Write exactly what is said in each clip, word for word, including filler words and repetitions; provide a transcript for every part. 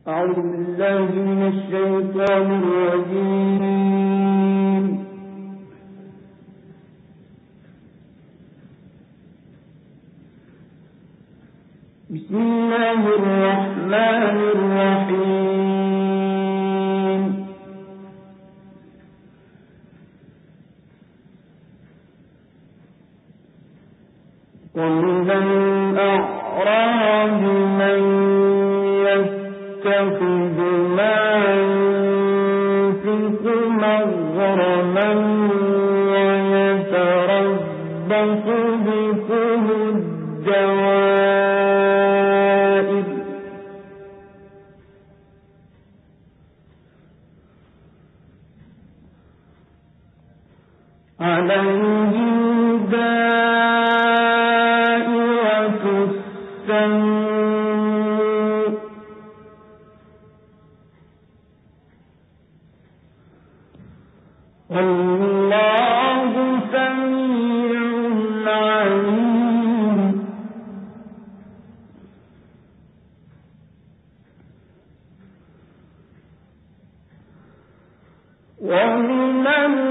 أعوذ بالله من الشيطان الرجيم. بسم الله الرحمن الرحيم. ومن الأعراب من يتخذ ما ينفق مغرما ويتربص بكم الدوائر عليهم دائرة السوء والله سميع عليم. ومن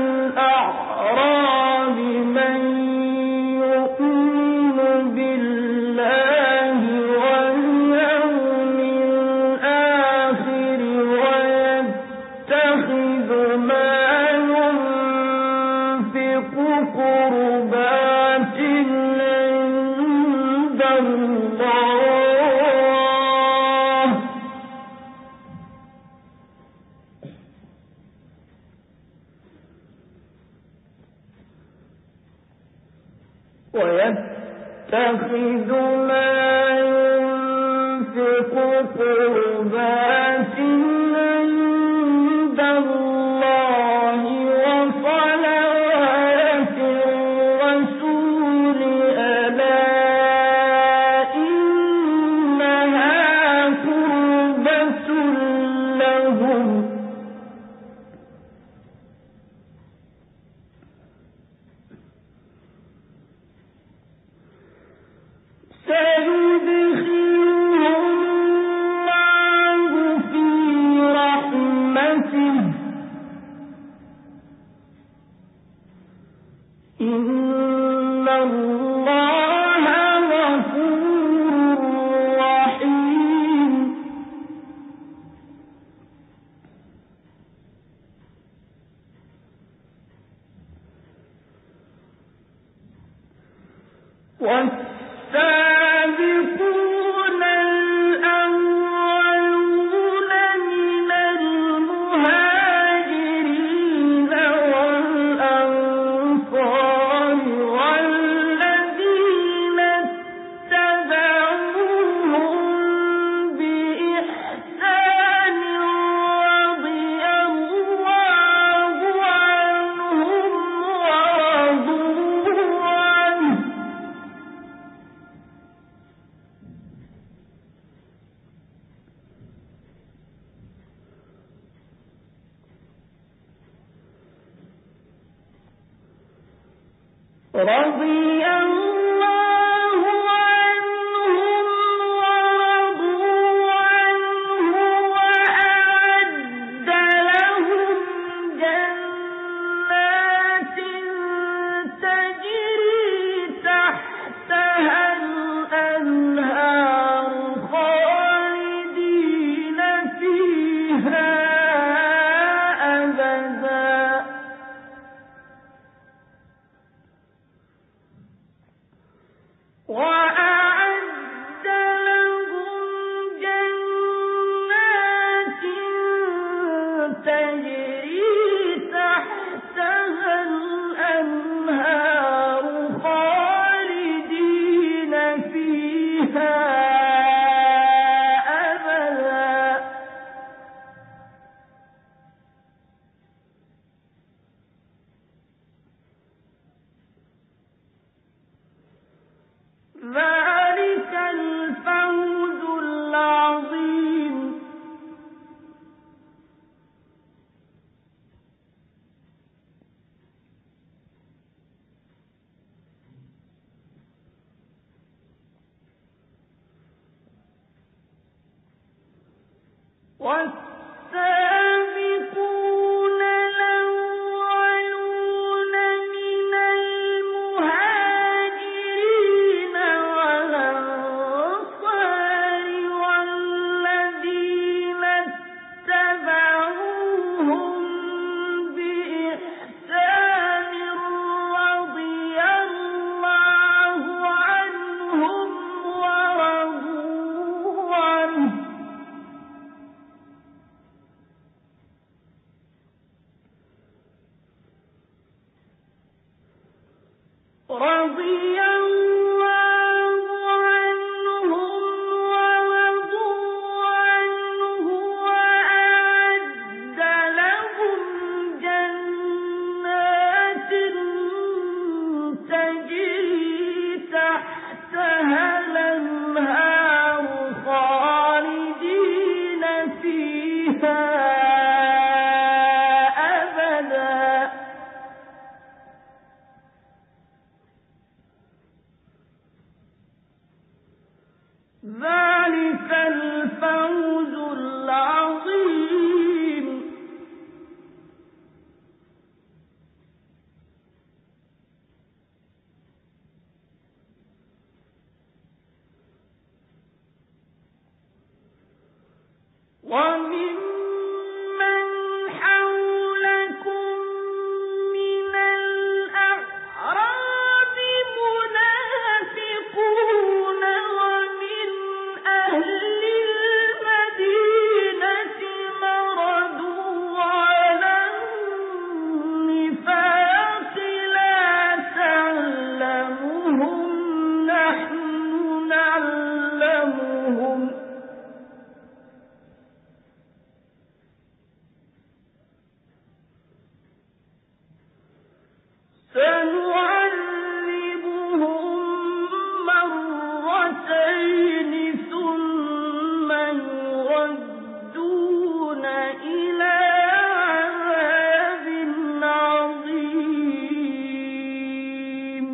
الأعراب من يؤمن بالله واليوم الآخر ويتخذ ما ينفق قربات عند الله ويتخذ ما ينفق قربات عند الله وصلوات الرسول ألا إنها قربة لهم سيدخلهم الله في رحمته إن الله غفور رحيم. والسابقون الأولون من المهاجرين والأنصار والذين اتبعوهم بإحسان رضي الله عنهم ورضوا عنه رضي الله عنهم ورضوا عنه وأعد لهم جنات تجري تحتها الأنهار خالدين فيها أبدا وأعد لهم جنات تجري تحتها الأنهار خالدين فيها أبدا ذلك الفوز العظيم. والسابقون الأولون من المهاجرين والأنصار والذين اتبعوهم بإحسان رضي الله عنهم ورضوا عنه رضي الله عنهم ورضوا عنه وأعد لهم جنات تجري تحتها الأنهار خالدين فيها أبدا ذلك الفوز العظيم. وممن حولكم من الأعراب منافقون ومن أهل المدينة مردوا على النفاق لا تعلمهم نحن نعلمهم سنعذبهم مرتين ثم يردون إلى عذاب عظيم.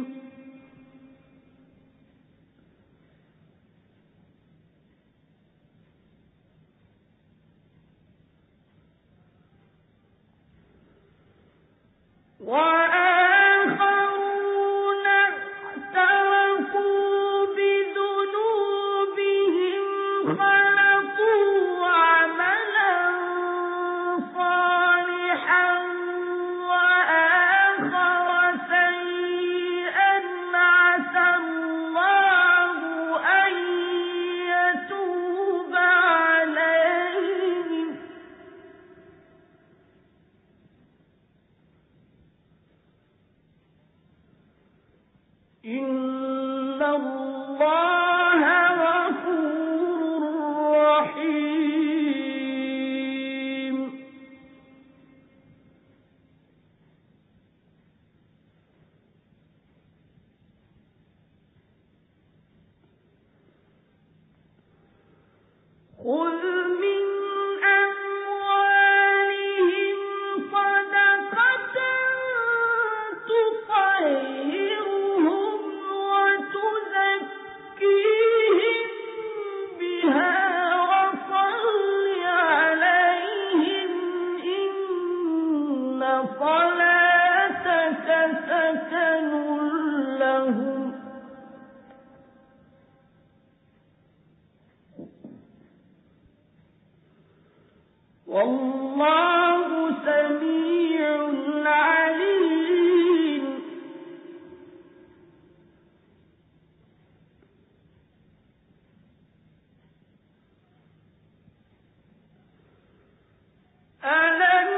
وآخرون اعترفوا بذنوبهم خلقوا عملا صالحا وآخر سيئا عسى الله أن يتوب عليهم إن الله غفور رحيم. خذ من أموالهم صدقة تطهرهم وتزكيهم بها وصل عليهم إن صلاتك سكن لهم والله سميع عليم. ألم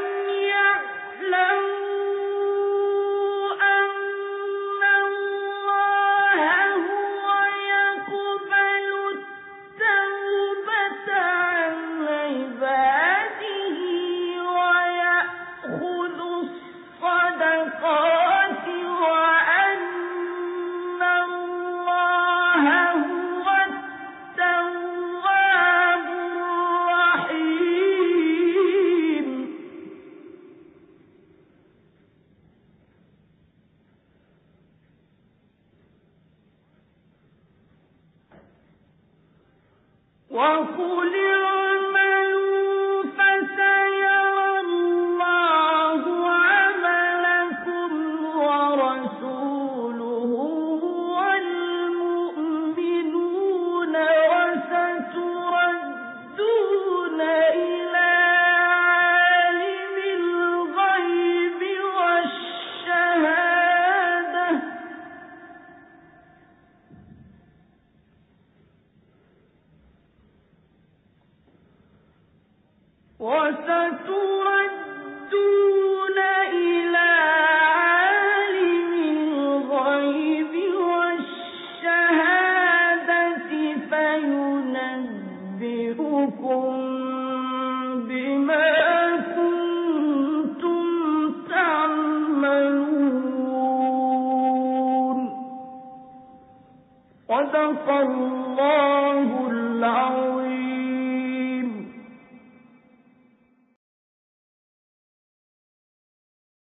يعلموا أن الله هو يقبل التوبة عن عباده ويأخذ الصدقات وأن الله هو التواب الرحيم. وقل اعملوا وستردون إلى عالم الغيب والشهادة فينبئكم بما كنتم تعملون. صدق الله